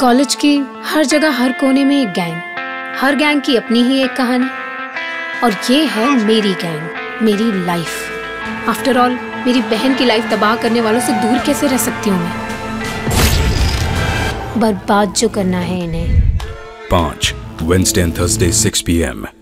College की हर जगह हर कोने में एक गैंग, हर गैंग की अपनी ही एक कहानी, और ये है मेरी गैंग, मेरी लाइफ। आफ्टर ऑल मेरी बहन की लाइफ तबाह करने वालों से दूर कैसे रह सकती हूँ मैं? बर्बाद जो करना है इन्हें। 5 Wednesday and Thursday 6 PM